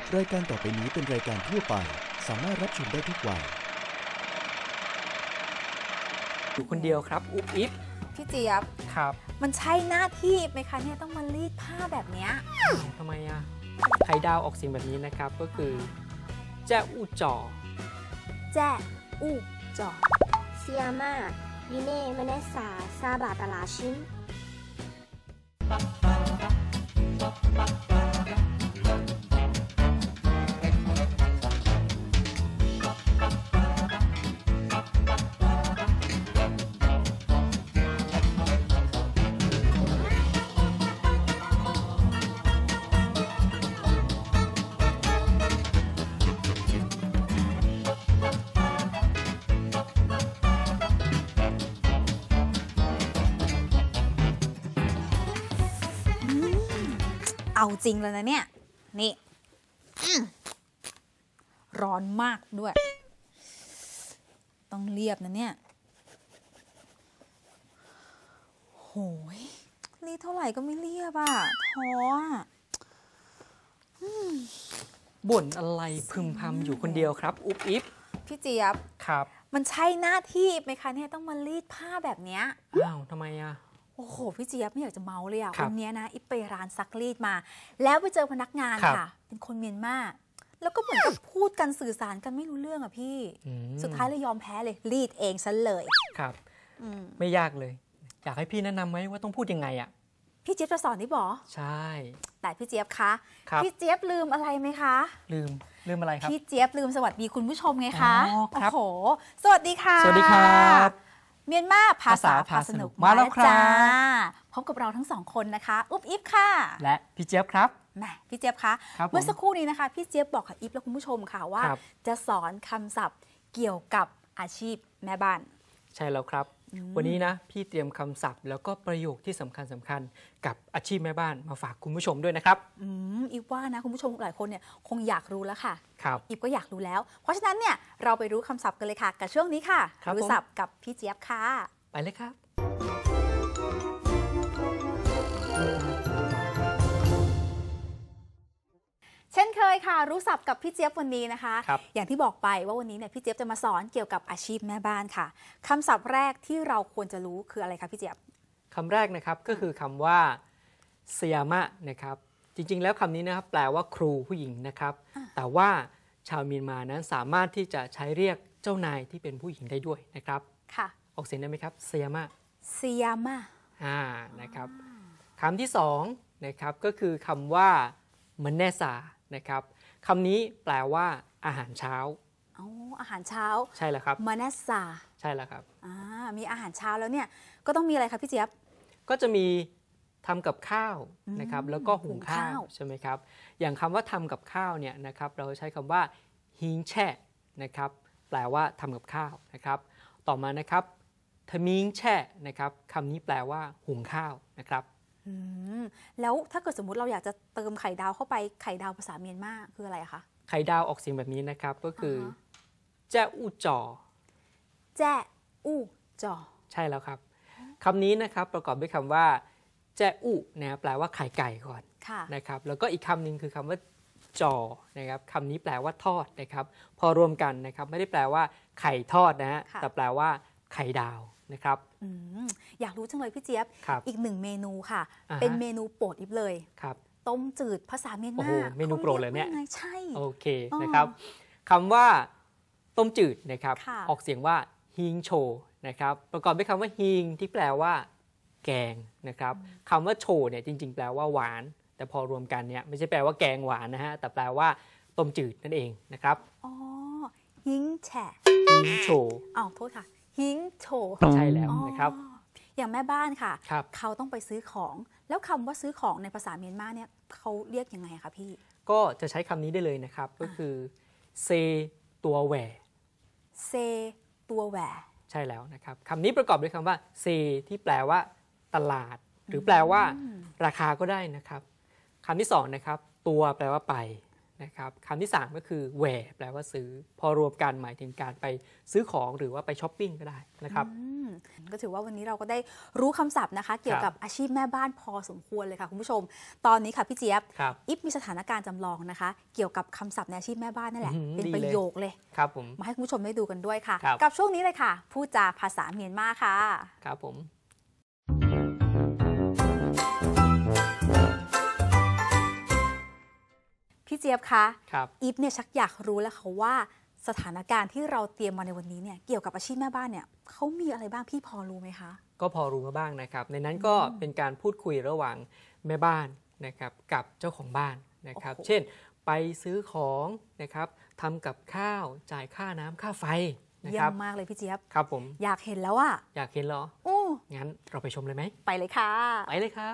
รายการต่อไปนี้เป็นรายการทั่วไปสามารถรับชมได้ทุกวัยอยู่คนเดียวครับอุ๊บอิ๊บพี่เจี๊ยบครับมันใช่หน้าที่ไหมคะเนี่ยต้องมารีดผ้าแบบเนี้ยทำไมอ่ะไข่ดาวออกเสียงแบบนี้นะครับก็คือแจ้อู่จ่อแจ้อู่จ่อเซียมาลิเน่เวเนสาซาบาตาลาชินเอาจริงแล้วนะเนี่ยนี่ร้อนมากด้วยต้องเรียบนะเนี่ยโหยรีดเท่าไหร่ก็ไม่เรียบอ่ะท้ออ่ะบ่นอะไรพึมพำอยู่คนเดียวครับอุ๊บอิ๊บพี่เจี๊ยบครับมันใช่หน้าที่ไหมคะเนี่ยต้องมารีดผ้าแบบเนี้ยอ้าวทำไมอ่ะโอ้โหพี่เจี๊ยบไม่อยากจะเมาเลยอ่ะวันนี้นะอิ๊บไปร้านซักรีดมาแล้วไปเจอพนักงานค่ะเป็นคนเมียนมาแล้วก็เหมือนกับพูดกันสื่อสารกันไม่รู้เรื่องอ่ะพี่สุดท้ายเลยยอมแพ้เลยรีดเองซะเลยครับไม่ยากเลยอยากให้พี่แนะนำไหมว่าต้องพูดยังไงอ่ะพี่เจี๊ยบจะสอนนี่บอใช่แต่พี่เจี๊ยบคะพี่เจี๊ยบลืมอะไรไหมคะลืมอะไรครับพี่เจี๊ยบลืมสวัสดีคุณผู้ชมไงคะโอ้โหสวัสดีค่ะสวัสดีครับเมียนมาภาษาพาสนุกมาแล้วครับพบกับเราทั้งสองคนนะคะอุ๊บอิ๊บค่ะและพี่เจี๊ยบครับแหมพี่เจี๊ยบคะเมื่อสักครู่นี้นะคะพี่เจี๊ยบบอกกับอิ๊บและคุณผู้ชมค่ะว่าจะสอนคำศัพท์เกี่ยวกับอาชีพแม่บ้านใช่แล้วครับวันนี้นะพี่เตรียมคำศัพท์แล้วก็ประโยคที่สำคัญกับอาชีพแม่บ้านมาฝากคุณผู้ชมด้วยนะครับอิ๊บว่านะคุณผู้ชมหลายคนเนี่ยคงอยากรู้แล้วค่ะครับอิ๊บก็อยากรู้แล้วเพราะฉะนั้นเนี่ยเราไปรู้คำศัพท์กันเลยค่ะกับช่วงนี้ค่ะรู้ศัพท์กับพี่เจี๊ยบค่ะไปเลยครับเช่นเคยค่ะรู้ศัพท์กับพี่เจี๊ยบวันนี้นะคะครับอย่างที่บอกไปว่าวันนี้เนี่ยพี่เจี๊ยบจะมาสอนเกี่ยวกับอาชีพแม่บ้านค่ะคำศัพท์แรกที่เราควรจะรู้คืออะไรคะพี่เจี๊ยบคำแรกนะครับก็คือคำว่าเซียมะนะครับจริงๆแล้วคำนี้นะครับแปลว่าครูผู้หญิงนะครับแต่ว่าชาวเมียนมานั้นสามารถที่จะใช้เรียกเจ้านายที่เป็นผู้หญิงได้ด้วยนะครับค่ะออกเสียงได้ไหมครับเซียมะเซียมะนะครับคำที่สองนะครับก็คือคำว่ามันเนซานะครับคำนี้แปลว่าอาหารเช้าอาหารเช้าใช่แล้วครับมันเนซาใช่แล้วครับมีอาหารเช้าแล้วเนี่ยก็ต้องมีอะไรคะพี่เจี๊ยบก็จะมีทำกับข้าวนะครับแล้วก็หุงข้าวใช่ไหมครับอย่างคำว่าทำกับข้าวเนี่ยนะครับเราใช้คำว่าฮิงแช่นะครับแปลว่าทำกับข้าวนะครับต่อมานะครับทมิงแช่นะครับคำนี้แปลว่าหุงข้าวนะครับแล้วถ้าเกิดสมมุติเราอยากจะเติมไข่ดาวเข้าไปไข่ดาวภาษาเมียนมาคืออะไรคะไข่ดาวออกเสียงแบบนี้นะครับก็คือแจ้อู่จ่อแจ้อู่จ่อใช่แล้วครับคำนี้นะครับประกอบด้วยคำว่าแจ้อู่นะแปลว่าไข่ไก่ก่อนนะครับแล้วก็อีกคำหนึ่งคือคำว่าจ่อนะครับคำนี้แปลว่าทอดนะครับพอรวมกันนะครับไม่ได้แปลว่าไข่ทอดนะฮะแต่แปลว่าไข่ดาวนะครับอยากรู้จังเลยพี่เจี๊ยบอีกหนึ่งเมนูค่ะเป็นเมนูโปรดอิ๊บเลยต้มจืดภาษาเมียนมาเมนูโปรดเลยเนี่ยใช่โอเคนะครับคำว่าต้มจืดนะครับออกเสียงว่าฮิงโชนะครับประกอบด้วยคำว่าฮิงที่แปลว่าแกงนะครับคำว่าโชเนี่ยจริงๆแปลว่าหวานแต่พอรวมกันเนี่ยไม่ใช่แปลว่าแกงหวานนะฮะแต่แปลว่าต้มจืดนั่นเองนะครับฮิงแช่ฮิงโชโทษค่ะฮิงโชใช่แล้วนะครับอย่างแม่บ้านค่ะเขาต้องไปซื้อของแล้วคำว่าซื้อของในภาษาเมียนมาเนี่ยเขาเรียกยังไงคะพี่ก็จะใช้คำนี้ได้เลยนะครับก็คือเซตัวแหวเซตัวแหวใช่แล้วนะครับคำนี้ประกอบด้วยคำว่าเซที่แปลว่าตลาดหรือแปลว่าราคาก็ได้นะครับคำที่สองนะครับตัวแปลว่าไปนะครับคำที่3ก็คือแหวแปลว่าซื้อพอรวมกันหมายถึงการไปซื้อของหรือว่าไปช้อปปิ้งก็ได้นะครับก็ถือว่าวันนี้เราก็ได้รู้คำศัพท์นะคะเกี่ยวกับอาชีพแม่บ้านพอสมควรเลยค่ะคุณผู้ชมตอนนี้ค่ะพี่เจี๊ยบอิฟมีสถานการณ์จำลองนะคะเกี่ยวกับคำศัพท์ในอาชีพแม่บ้านนั่นแหละเป็นประโยคเลยครับผมมาให้คุณผู้ชมได้ดูกันด้วยค่ะกับช่วงนี้เลยค่ะพูดจาภาษาเมียนมาค่ะครับผมพี่เจี๊ยบคะอีฟเนี่ยชักอยากรู้แล้วค่ะว่าสถานการณ์ที่เราเตรียมมาในวันนี้เนี่ยเกี่ยวกับอาชีพแม่บ้านเนี่ยเขามีอะไรบ้างพี่พอรู้ไหมคะก็พอรู้มาบ้างนะครับในนั้นก็เป็นการพูดคุยระหว่างแม่บ้านนะครับกับเจ้าของบ้านนะครับเช่นไปซื้อของนะครับทำกับข้าวจ่ายค่าน้ำค่าไฟเยี่ยมมากเลยพี่เจี๊ยบครับผมอยากเห็นแล้วอะอยากเห็นเหรองั้นเราไปชมเลยไหมไปเลยค่ะไปเลยครับ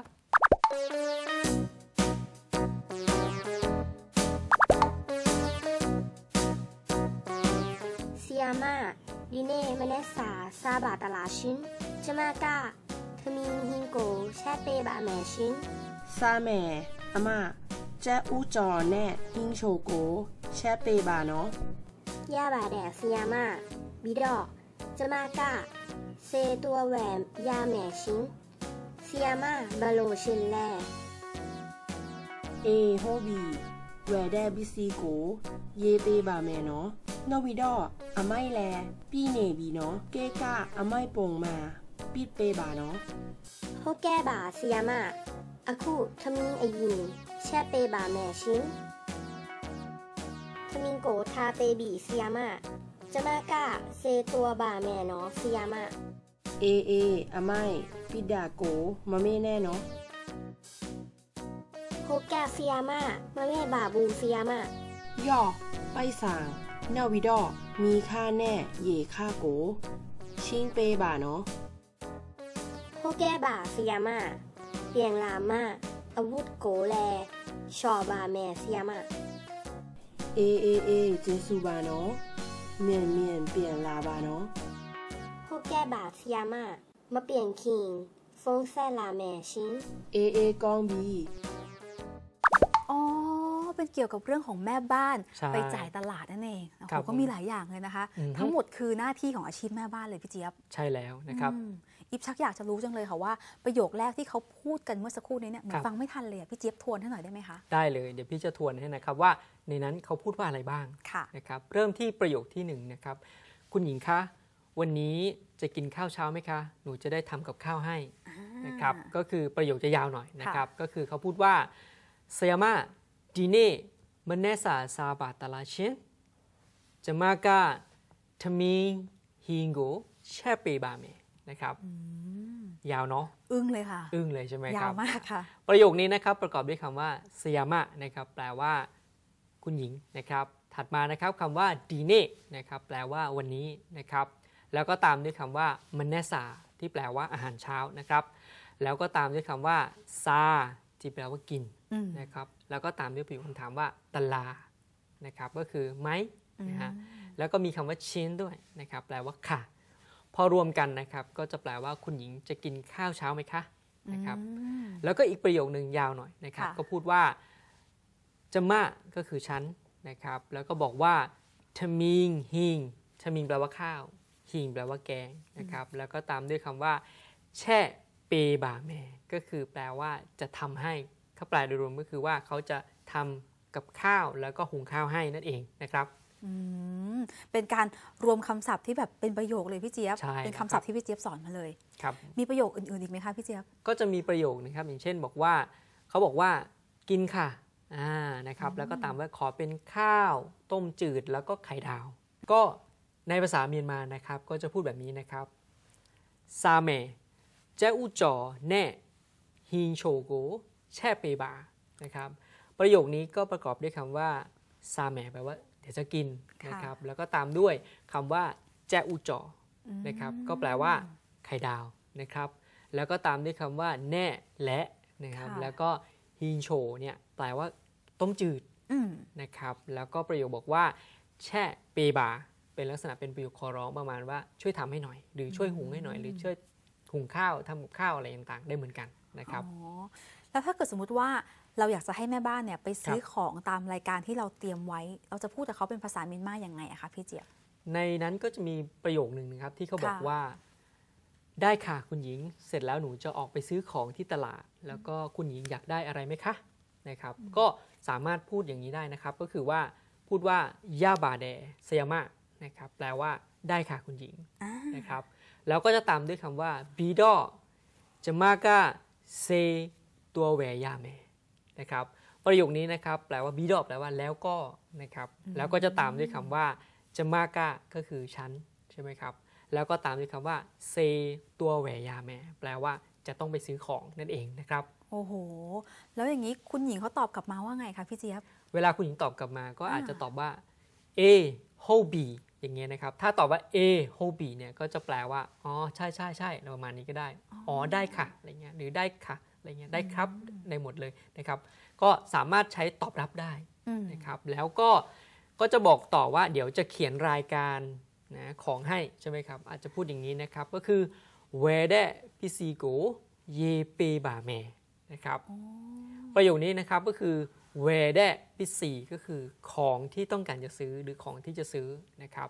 阿嬷，你呢么呢沙巴达拉逊，这么个，他们英国车背把买逊。 沙妹，阿嬷，这乌จอแน่ยิงโชโกแช่เปบาเนาะย่าบาแดดสิยามาบิดอจะมากะเซตัวแหวนยาแม่ชิงสิยามาบาโลชินแลโฮบีแหวแดบิซีโกเยเปบาแม่เนาะนวิดออาไม่แลพี่เนบีเนาะเกกะอาไม่ปงมาปิดเปบาเนาะโฮแกบาสิยามาอาคูทมิงอายินแช่เปบาแม่ชิงทมิงโกทาเปบีสิยามาจะมากะเซตัวบาแม่เนาะสิยามาอาไม่ปิดดาโกมาเม่แน่เนาะโฮแกสิยามามาเม่บาบูสิยามาย่อไปสั่งนาวิดอมีค่าแน่เย่ค่าโกชิงเปบาเนาะโฮแกบาสิยามาเปลี่ยนลามาอาวุธโกแลชอบาแม่สิยามาเจสูบาเนาะเมียนเปลี่ยนลาบาเนาะโฮแกบาสิยามามาเปลี่ยนคิงฟงแซ่ลาแม่ชิงกองบีเป็นเกี่ยวกับเรื่องของแม่บ้านไปจ่ายตลาดนั่นเองก็มีหลายอย่างเลยนะคะทั้งหมดคือหน้าที่ของอาชีพแม่บ้านเลยพี่เจี๊ยบใช่แล้วนะครับอิฟชักอยากจะรู้จังเลยค่ะว่าประโยคแรกที่เขาพูดกันเมื่อสักครู่นี้เนี่ยฟังไม่ทันเลยพี่เจี๊ยบทวนให้หน่อยได้ไหมคะได้เลยเดี๋ยวพี่จะทวนให้นะครับว่าในนั้นเขาพูดว่าอะไรบ้างนะครับเริ่มที่ประโยคที่1นะครับคุณหญิงคะวันนี้จะกินข้าวเช้าไหมคะหนูจะได้ทำกับข้าวให้นะครับก็คือประโยคจะยาวหน่อยนะครับก็คือเขาพูดว่าเซียมาดีเน่มันเนสาซาบาตาลาเชนจะมากาทมิงฮิงโกแช่เปบาเมนะครับยาวเนาะอึ้งเลยค่ะอึ้งเลยใช่ไหมครับยาวมากค่ะประโยคนี้นะครับประกอบด้วยคำว่าเซียมะนะครับแปลว่าคุณหญิงนะครับถัดมานะครับคำว่าดีเน่นะครับแปลว่าวันนี้นะครับแล้วก็ตามด้วยคำว่ามันเนสาที่แปลว่าอาหารเช้านะครับแล้วก็ตามด้วยคำว่าซาที่แปลว่ากินนะครับแล้วก็ตามด้วยประโยคคำถามว่าตลานะครับก็คือไหมนะฮะแล้วก็มีคำว่าชิ้นด้วยนะครับแปลว่าค่ะพอรวมกันนะครับก็จะแปลว่าคุณหญิงจะกินข้าวเช้าไหมคะนะครับแล้วก็อีกประโยคนึงยาวหน่อยนะครับก็พูดว่าจะมาก็คือฉันนะครับแล้วก็บอกว่าทมิงฮิงทมิงแปลว่าข้าวฮิงแปลว่าแกงนะครับแล้วก็ตามด้วยคำว่าแช่เปบาแมก็คือแปลว่าจะทำให้ถ้าแปลโดยรวมก็คือว่าเขาจะทำกับข้าวแล้วก็หุงข้าวให้นั่นเองนะครับเป็นการรวมคำศัพท์ที่แบบเป็นประโยคเลยพี่เจี๊ยบเป็นคำศัพท์ที่พี่เจี๊ยบสอนมาเลยครับมีประโยคอื่นๆอีกไหมคะพี่เจี๊ยบก็จะมีประโยคนะครับอย่างเช่นบอกว่าเขาบอกว่ากินค่ะนะครับแล้วก็ตามว่าขอเป็นข้าวต้มจืดแล้วก็ไข่ดาวก็ในภาษาเมียนมานะครับก็จะพูดแบบนี้นะครับซาเมเจ้าอูจ่อแน่ฮิงโชโกแช่เปบานะครับประโยคนี้ก็ประกอบด้วยคำว่าซาแหมแปลว่าเดี๋ยวจะกินนะครับแล้วก็ตามด้วยคำว่าแจอูจอนะครับก็แปลว่าไข่ดาวนะครับแล้วก็ตามด้วยคำว่าแน่และนะครับแล้วก็ฮิงโชเนี่ยแปลว่าต้มจืดนะครับแล้วก็ประโยคบอกว่าแช่เปบาเป็นลักษณะเป็นประโยคขอร้องประมาณว่าช่วยทำให้หน่อยหรือช่วยหุงให้หน่อยหรือช่วยหุงข้าวทำกับข้าวอะไรต่างๆได้เหมือนกันนะครับแล้วถ้าเกิดสมมุติว่าเราอยากจะให้แม่บ้านเนี่ยไปซื้อของตามรายการที่เราเตรียมไว้เราจะพูดกับเขาเป็นภาษาเมียนมาอย่างไงอะคะพี่เจี๊ยบในนั้นก็จะมีประโยคนึงนะครับที่เขาบอกว่าได้ค่ะคุณหญิงเสร็จแล้วหนูจะออกไปซื้อของที่ตลาดแล้วก็คุณหญิงอยากได้อะไรไหมคะนะครับก็สามารถพูดอย่างนี้ได้นะครับก็คือว่าพูดว่ายาบาเดเซียมานะครับแปลว่าได้ค่ะคุณหญิงนะครับแล้วก็จะตามด้วยคำว่าบีดอจะมากาเซตัวแวยาเมนะครับประโยคนี้นะครับแปลว่าบีดอแปลว่าแล้วก็นะครับแล้วก็จะตามด้วยคำว่าจะมากาก็คือฉันใช่ไหมครับแล้วก็ตามด้วยคำว่าเซตัวแวยาเมแปลว่าจะต้องไปซื้อของนั่นเองนะครับโอ้โหแล้วอย่างนี้คุณหญิงเขาตอบกลับมาว่าไงคะพี่เจี๊ยบเวลาคุณหญิงตอบกลับมาก็อาจจะตอบว่า A h o b อย่างเงี้ยนะครับถ้าตอบว่า A h o b เนี่ยก็จะแปลว่าอ๋อใช่ใช่ใช่ประมาณนี้ก็ได้อ๋อได้ค่ะอะไรเงี้ยหรือได้ค่ะอะไรเงี้ยได้ครับในหมดเลยนะครับก็สามารถใช้ตอบรับได้นะครับแล้วก็จะบอกต่อว่าเดี๋ยวจะเขียนรายการนะของให้ใช่ไหมครับอาจจะพูดอย่างนี้นะครับก็คือ where the pisigo ye pe ba me นะครับประโยคนี้นะครับก็คือ where the pisi ก็คือของที่ต้องการจะซื้อหรือของที่จะซื้อนะครับ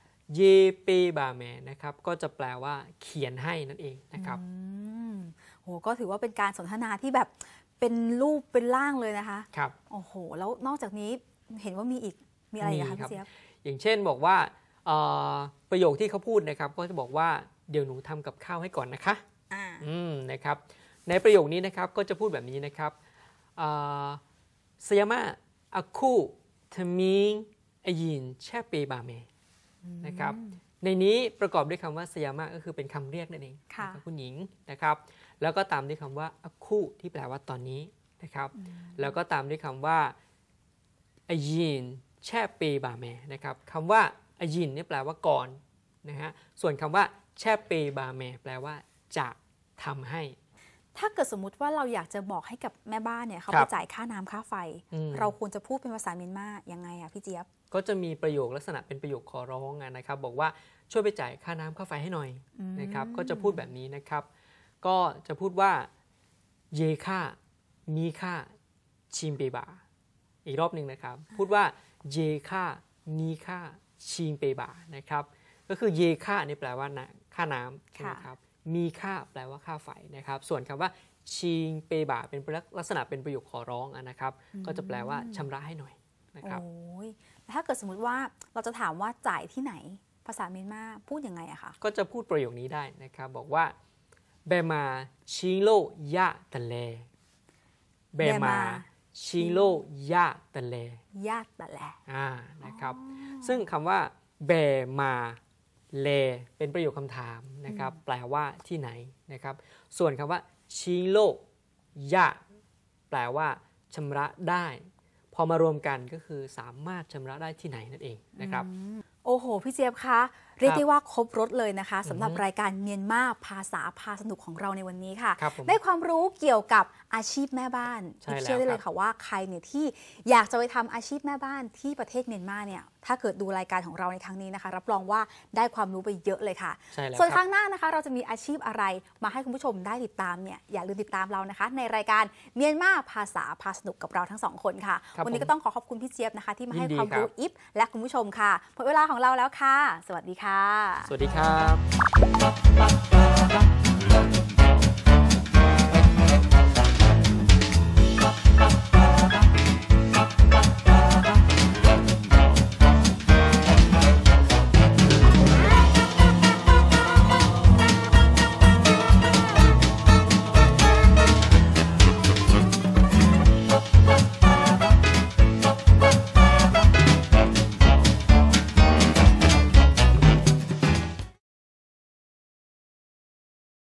ye pe ba me นะครับก็จะแปลว่าเขียนให้นั่นเองนะครับโหก็ถือว่าเป็นการสนทนาที่แบบเป็นรูปเป็นร่างเลยนะคะครับโอ้โหแล้วนอกจากนี้เห็นว่ามีอะไรคะพี่เจี๊ยบอย่างเช่นบอกว่าประโยคที่เขาพูดนะครับก็จะบอกว่าเดี๋ยวหนูทำกับข้าวให้ก่อนนะคะนะครับในประโยคนี้นะครับก็จะพูดแบบนี้นะครับเซียมาอาคูทมิงอยินแช่เปบาเมนะครับในนี้ประกอบด้วยคำว่าเซียมาก็คือเป็นคำเรียกนั่นเองคุณหญิงนะครับแล้วก็ตามด้วยคำว่าอาคูที่แปลว่าตอนนี้นะครับแล้วก็ตามด้วยคำว่าอยินแช่เปบาเมนะครับคำว่าอยินนี่แปลว่าก่อนนะฮะส่วนคำว่าแช่เปบาเมแปลว่าจะทำให้ถ้าเกิดสมมุติว่าเราอยากจะบอกให้กับแม่บ้านเนี่ยเขาไปจ่ายค่าน้ำค่าไฟเราควรจะพูดเป็นภาษาเมียนมายังไงอะพี่เจี๊ยบก็จะมีประโยคลักษณะเป็นประโยคขอร้องนะครับบอกว่าช่วยไปจ่ายค่าน้ำค่าไฟให้หน่อยนะครับก็จะพูดแบบนี้นะครับก็จะพูดว่าเยค่ามีค่าชิมเปบาอีกรอบหนึ่งนะครับพูดว่าเยค่ามีค่าชิงเปบานะครับก็คือเยค่านี่แปลว่าค่าน้ำนะครับมีค่าแปลว่าค่าไฟนะครับส่วนคำว่าชิงเปบาเป็นลักษณะเป็นประโยคขอร้องนะครับก็จะแปลว่าชำระให้หน่อยนะครับโอ้ยถ้าเกิดสมมติว่าเราจะถามว่าจ่ายที่ไหนภาษาเมียนมาพูดยังไงอะคะก็จะพูดประโยคนี้ได้นะครับบอกว่าเบมาชิงโลยะตะเลเบมาชิงโลยะตะเลยะตะเลนะครับซึ่งคำว่าเบมาเลเป็นประโยคคำถามนะครับแปลว่าที่ไหนนะครับส่วนคำว่าชิงโลยะแปลว่าชำระได้พอมารวมกันก็คือสามารถชำระได้ที่ไหนนั่นเองนะครับโอ้โหพี่เจี๊ยบคะเรียกได้ว่าครบรถเลยนะคะสำหรับรายการเมียนมาภาษาพาสนุกของเราในวันนี้ค่ะได้ความรู้เกี่ยวกับอาชีพแม่บ้านเชื่อได้เลยค่ะว่าใครเนี่ยที่อยากจะไปทำอาชีพแม่บ้านที่ประเทศเมียนมาเนี่ยถ้าเกิดดูรายการของเราในครั้งนี้นะคะรับรองว่าได้ความรู้ไปเยอะเลยค่ะส่วนครั้งหน้านะคะเราจะมีอาชีพอะไรมาให้คุณผู้ชมได้ติดตามเนี่ยอย่าลืมติดตามเรานะคะในรายการเมียนมาภาษาพาสนุกกับเราทั้งสองคนค่ะวันนี้ก็ต้องขอบคุณพี่เจี๊ยบนะคะที่มาให้ความรู้อิฟและคุณผู้ชมค่ะหมดเวลาของเราแล้วค่ะสวัสดีค่ะสวัสดีครับ